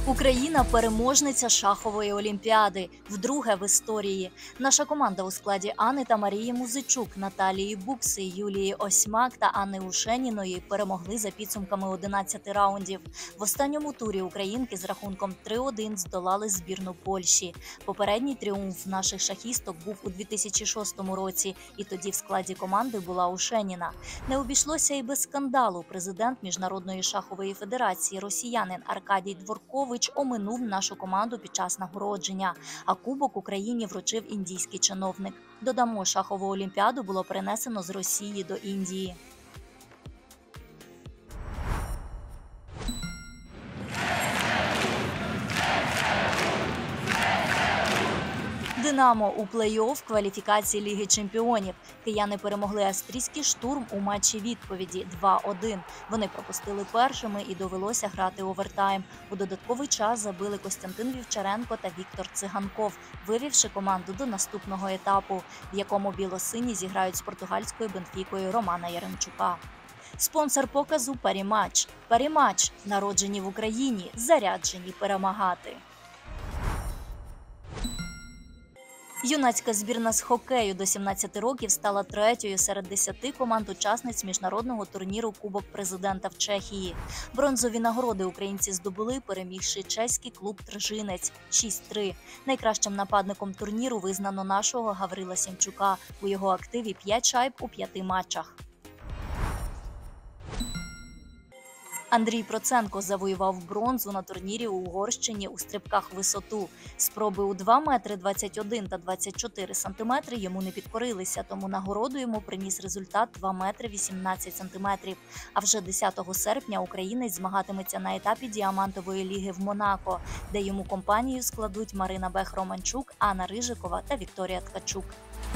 Україна – переможниця шахової олімпіади. Вдруге в історії. Наша команда у складі Анни та Марії Музичук, Наталії Букси, Юлії Осьмак та Анни Ушеніної перемогли за підсумками 11 раундів. В останньому турі українки з рахунком 3-1 здолали збірну Польщі. Попередній тріумф наших шахісток був у 2006 році, і тоді в складі команди була Ушеніна. Не обійшлося і без скандалу. Президент Міжнародної шахової федерації, росіянин Аркадій Дворкович, оминув нашу команду під час нагородження, а кубок Україні вручив індійський чиновник. Додамо, шахову олімпіаду було перенесено з Росії до Індії. «Динамо» у плей-офф кваліфікації Ліги чемпіонів. Кияни перемогли австрійський «Штурм» у матчі відповіді 2-1. Вони пропустили першими і довелося грати овертайм. У додатковий час забили Костянтин Вівчаренко та Віктор Циганков, вивівши команду до наступного етапу, в якому білосині зіграють з португальською «Бенфікою» Романа Яремчука. Спонсор показу «Паріматч». «Паріматч» – народжені в Україні, заряджені перемагати. Юнацька збірна з хокею до 17 років стала третьою серед 10 команд-учасниць міжнародного турніру «Кубок президента» в Чехії. Бронзові нагороди українці здобули, перемігши чеський клуб «Тржинець» 6-3. Найкращим нападником турніру визнано нашого Гаврила Сімчука. У його активі 5 шайб у 5 матчах. Андрій Проценко завоював бронзу на турнірі у Угорщині у стрибках в висоту. Спроби у 2 метри 21 та 24 сантиметри йому не підкорилися, тому нагороду йому приніс результат 2 метри 18 сантиметрів. А вже 10 серпня українець змагатиметься на етапі Діамантової ліги в Монако, де йому компанію складуть Марина Бех-Романчук, Анна Рижикова та Вікторія Ткачук.